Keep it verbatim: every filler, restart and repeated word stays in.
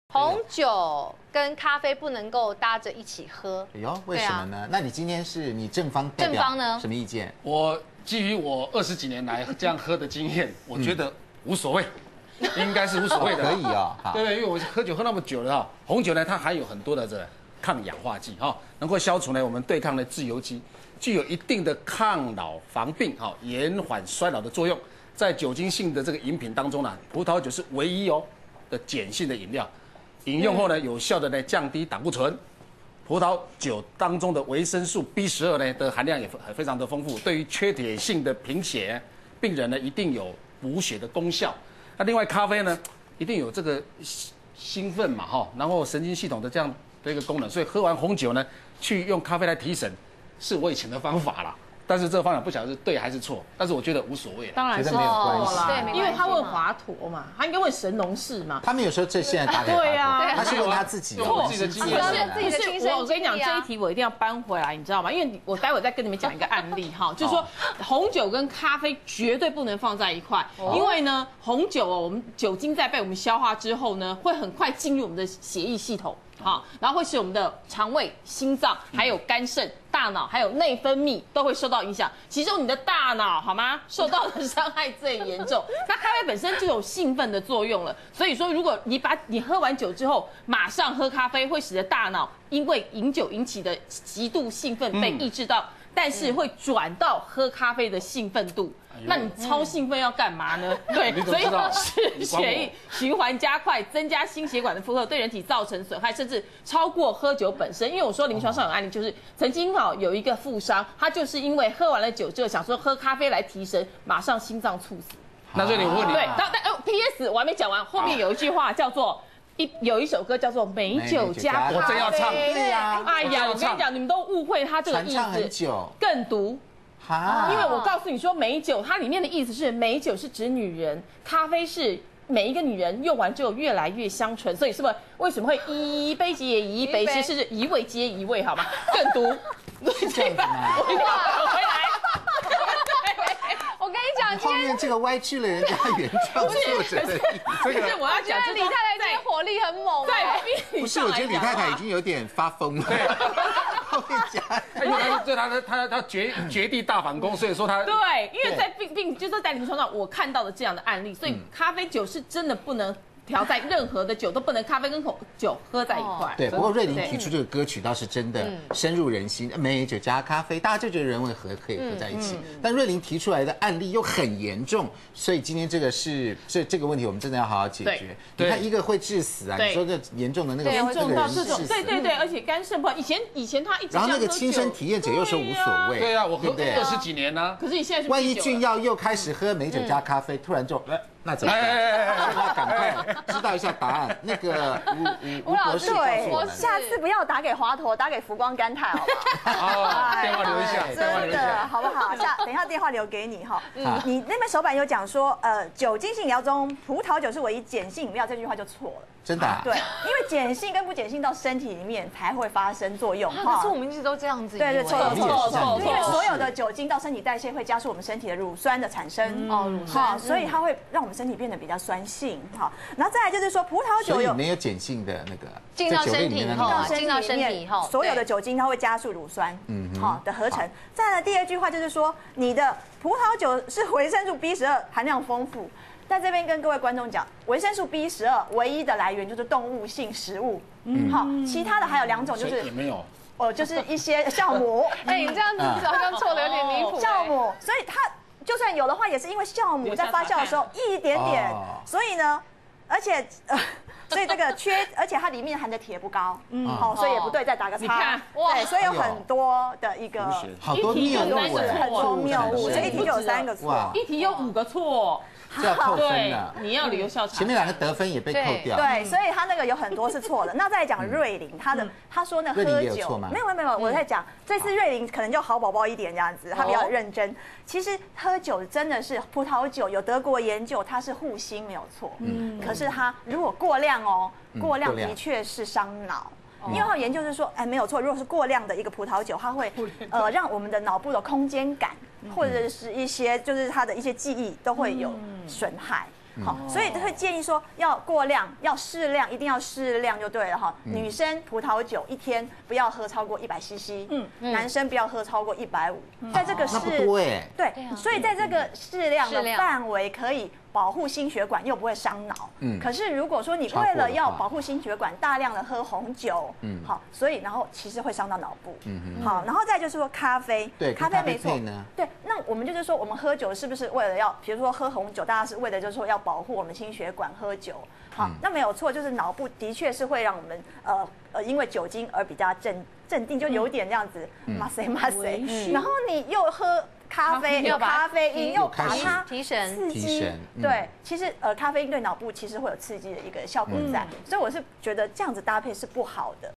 红酒跟咖啡不能够搭着一起喝。 哎呦，为什么呢？那你今天是你正方代表， 正方呢？ 什么意见？ 我基于我二十几年来这样喝的经验，我觉得无所谓，应该是无所谓的。 可以哦， 对对，因为我喝酒喝那么久了哈，红酒呢它含有很多的这抗氧化剂哈，能够消除呢我们对抗的自由基，具有一定的抗老防病哈、延缓衰老的作用。在酒精性的这个饮品当中呢，葡萄酒是唯一哦的碱性的饮料。饮用后呢，有效的呢降低胆固醇。葡萄酒当中的维生素 B 十二呢的含量也非常的丰富，对于缺铁性的贫血病人呢一定有补血的功效。那另外咖啡呢，一定有这个兴奋嘛哈，然后神经系统的这样的一个功能，所以喝完红酒呢，去用咖啡来提神，是我以前的方法啦。但是这个方法不晓得是对还是错，但是我觉得无所谓。 当然是没有关系啦， 对， 因为他问华佗嘛，他应该问神农氏嘛。 他们有时候这现在打给对啊， 他是问他自己， 用我自己的经验， 自己的亲身我跟你讲，这一题我一定要搬回来，你知道吗？因为我待会再跟你们讲一个案例哈，就是说红酒跟咖啡绝对不能放在一块，因为呢，红酒哦，我们酒精在被我们消化之后呢，会很快进入我们的血液系统。好，然后会使我们的肠胃、心脏、还有肝肾、大脑，还有内分泌都会受到影响。其中你的大脑好吗，受到的伤害最严重。那咖啡本身就有兴奋的作用了，所以说如果你把你喝完酒之后马上喝咖啡，会使得大脑因为饮酒引起的极度兴奋被抑制到，但是会转到喝咖啡的兴奋度。那你超兴奋要干嘛呢？对，所以使血液循环加快，增加心血管的负荷，对人体造成损害，甚至超过喝酒本身。因为我说临床上有案例，就是曾经好有一个富商，他就是因为喝完了酒之后，想说喝咖啡来提神，马上心脏猝死。 那这里我问你， 对，但但哦 ，P S 我还没讲完，后面有一句话叫做。一有一首歌叫做《美酒加咖啡》， 我真要唱， 对呀， 哎呀，我跟你讲，你们都误会它这个意思，更毒。因为我告诉你说，美酒它里面的意思是美酒是指女人，咖啡是每一个女人用完之后越来越香醇，所以是不是为什么会一杯接一杯，其实是一味接一味，好吗？更毒。 这样子吗？ 我一定要回来。 我跟你讲， 后面这个歪曲了人家原创作者的意思。 可是我要讲， 李太太今天火力很猛， 在不是，我觉得李太太已经有点发疯了。后面加， 因为他对他的他他绝绝地大反攻，所以说他对，因为在病病就是在临床上我看到的这样的案例，所以咖啡酒是真的不能。调在任何的酒都不能咖啡跟酒喝在一块。 对，不过瑞麟提出这个歌曲倒是真的深入人心，美酒加咖啡，大家就觉得人为何可以合在一起。但瑞麟提出来的案例又很严重，所以今天这个是这这个问题我们真的要好好解决。你看一个会致死啊，你说这严重的那个严重到这种， 对对对，而且肝肾不好。以前以前他一直然后那个亲身体验者又说无所谓。 对啊，我喝二十几年呢。 可是你现在是万一俊耀又开始喝美酒加咖啡，突然就那怎么办？那赶快知道一下答案。那个吴吴博士， 对，下次不要打给华佗，打给福光甘泰，好不好？ 好，电话留一下，电话留一下， 好不好？下等一下电话留给你哈。你那边手板有讲说，呃，酒精性饮料中，葡萄酒是唯一碱性饮料，这句话就错了。 真的、啊？ 对，因为碱性跟不碱性到身体里面才会发生作用。 可是我们一直都这样子。 对对，错错错， 因为所有的酒精到身体代谢会加速我们身体的乳酸的产生。 哦，乳酸， 所以它会让我们身体变得比较酸性。好，然后再来就是说，葡萄酒有没有碱性的那个进到身体以后，进到身体以后， 所有的酒精它会加速乳酸嗯好的合成。再来第二句话就是说，你的葡萄酒是维生素 B 十二含量丰富。在这边跟各位观众讲，维生素 B 十二唯一的来源就是动物性食物，嗯，好，其他的还有两种，就是也没有， 哦，就是一些酵母。 哎，你这样子好像错的有点离谱。 酵母，所以它就算有的话，也是因为酵母在发酵的时候一点点，所以呢，而且呃，所以这个缺，而且它里面含的铁不高，嗯，好，所以也不对，再打个叉，对，所以有很多的一个好多谬误， 很多谬误，这一题就有三个错， 一题有五个错。 就要扣分了， 你要留校查。 前面两个得分也被扣掉。 对，所以他那个有很多是错的。那再讲瑞麟，他的他说呢，喝酒没有没有没有，我在讲这次瑞麟可能就好宝宝一点这样子，他比较认真。其实喝酒真的是葡萄酒有德国研究，它是护心没有错，嗯，可是它如果过量哦，过量的确是伤脑。因为它有研究是说，哎，没有错，如果是过量的一个葡萄酒，它会呃让我们的脑部的空间感，或者是一些就是它的一些记忆都会有损害。 好，所以会建议说要过量，要适量，一定要适量就对了哈。女生葡萄酒一天不要喝超过一百 C C， 嗯，男生不要喝超过一百五，在这个是， 那不多哎， 对，所以在这个适量的范围可以保护心血管，又不会伤脑。嗯，可是如果说你为了要保护心血管，大量的喝红酒，嗯，好，所以然后其实会伤到脑部。嗯嗯，好，然后再就是说咖啡， 对， 咖啡没错， 呢， 对，那我们就是说我们喝酒是不是为了要，比如说喝红酒，大家是为了就是说要保护我们心血管喝酒。好，那没有错，就是脑部的确是会让我们呃呃因为酒精而比较镇镇定，就有点这样子马塞马塞，然后你又喝咖啡，有咖啡因，又把它提神刺激，对，其实呃咖啡因对脑部其实会有刺激的一个效果在，所以我是觉得这样子搭配是不好的。